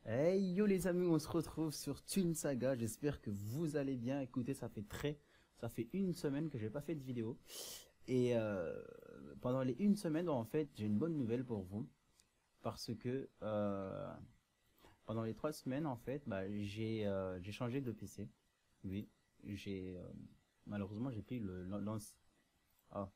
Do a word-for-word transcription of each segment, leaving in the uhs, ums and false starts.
Hey yo les amis, on se retrouve sur Toon Saga, j'espère que vous allez bien. Écoutez, ça fait très, ça fait une semaine que j'ai pas fait de vidéo. Et euh, pendant les une semaine, en fait, j'ai une bonne nouvelle pour vous. Parce que euh, pendant les trois semaines, en fait, bah, j'ai euh, j'ai changé de P C. Oui, j'ai euh, malheureusement j'ai pu le lance. Ah,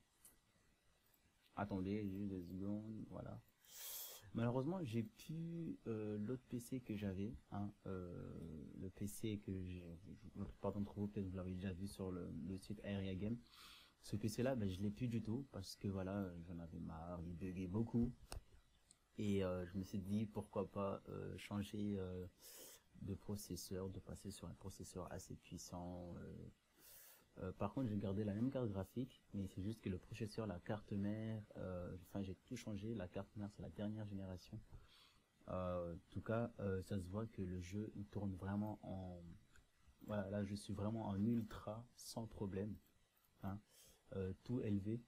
attendez, juste deux secondes, voilà. Malheureusement, j'ai pu euh, l'autre P C que j'avais, hein, euh, le P C que j'ai, la plupart d'entre vous peut-être vous l'avez déjà vu sur le, le site Area Game. Ce P C là, ben, je l'ai plus du tout parce que voilà, j'en avais marre, il buguait beaucoup et euh, je me suis dit pourquoi pas euh, changer euh, de processeur, de passer sur un processeur assez puissant. Euh, euh, par contre, j'ai gardé la même carte graphique, mais c'est juste que le processeur, la carte mère, euh, enfin j'ai tout changé. La carte mère, c'est la dernière génération. Euh, en tout cas, euh, ça se voit que le jeu il tourne vraiment en. Voilà, là je suis vraiment en ultra sans problème, hein, euh, tout élevé.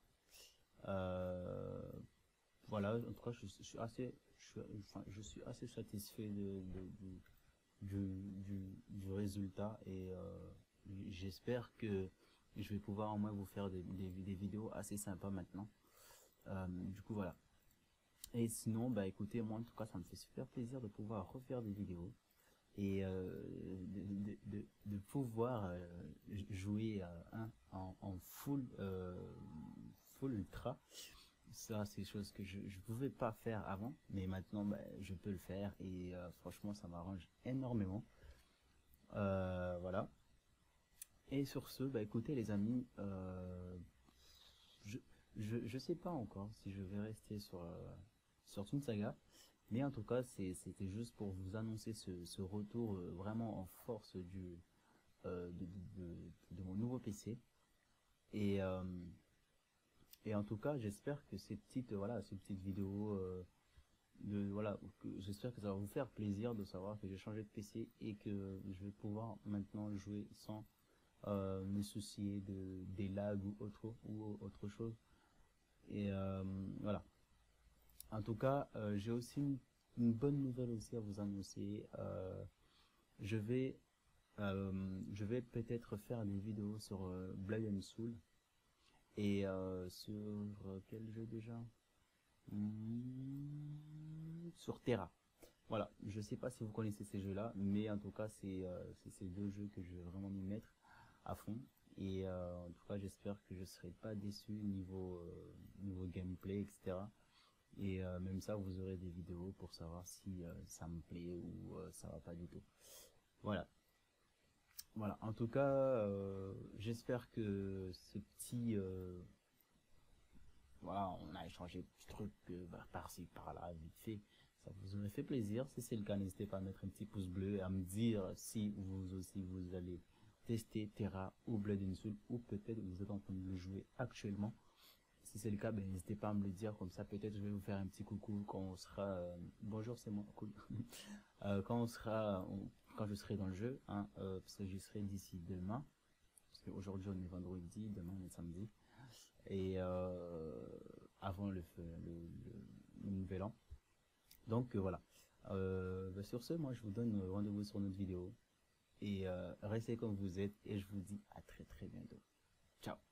Euh, voilà, en tout cas, je, je suis assez, je suis, enfin, je suis assez satisfait de, de- de- du, du, du résultat et euh, j'espère que je vais pouvoir au moins vous faire des, des, des vidéos assez sympas maintenant. Euh, du coup, voilà. Et sinon, bah écoutez, moi en tout cas, ça me fait super plaisir de pouvoir refaire des vidéos et euh, de, de, de, de pouvoir euh, jouer euh, hein, en, en full, euh, full ultra. Ça, c'est des choses que je ne pouvais pas faire avant, mais maintenant, bah, je peux le faire et euh, franchement, ça m'arrange énormément. Euh, voilà. Et sur ce, bah écoutez les amis, euh, je, je, je sais pas encore si je vais rester sur, euh, sur Toon Saga. Mais en tout cas, c'est- c'était juste pour vous annoncer ce, ce retour euh, vraiment en force du, euh, de, de, de- de mon nouveau P C. Et, euh, et en tout cas, j'espère que ces petites, voilà, ces petites vidéos, euh, de, voilà, que- j'espère que ça va vous faire plaisir de savoir que j'ai changé de P C et que je vais pouvoir maintenant jouer sans euh, me soucier de, des lags ou autre, ou autre chose. Et euh, voilà. En tout cas, euh, j'ai aussi une, une bonne nouvelle aussi à vous annoncer. Euh, je vais, euh, je vais peut-être faire des vidéos sur euh, Blood and Soul et euh, sur euh, quel jeu déjà? Hmm, sur Terra. Voilà, je sais pas si vous connaissez ces jeux-là, mais en tout cas, c'est euh, c'est ces deux jeux que je vais vraiment m'y mettre à fond. Et euh, en tout cas, j'espère que je serai pas déçu niveau, euh, niveau gameplay, et cetera. Et euh, même ça, vous aurez des vidéos pour savoir si euh, ça me plaît ou euh, ça va pas du tout. Voilà. Voilà. En tout cas, euh, j'espère que ce petit, euh, voilà, on a échangé des petits trucs euh, bah, par-ci, par-là, vite fait. Ça vous aurait fait plaisir. Si c'est le cas, n'hésitez pas à mettre un petit pouce bleu et à me dire si vous aussi vous allez tester Terra ou Blood and Soul ou peut-être vous êtes en train de le jouer actuellement. Si c'est le cas, ben, n'hésitez pas à me le dire, comme ça peut-être je vais vous faire un petit coucou quand on sera... euh, bonjour, c'est moi, cool. Euh, quand on sera... on- quand je serai dans le jeu, hein, euh, parce que j'y serai d'ici demain. Parce qu'aujourd'hui on est vendredi, demain on est samedi. Et euh, avant le, le, le, le nouvel an. Donc euh, voilà. Euh, ben, sur ce, moi je vous donne rendez-vous sur notre vidéo. Et euh, restez comme vous êtes et je vous dis à très très bientôt. Ciao.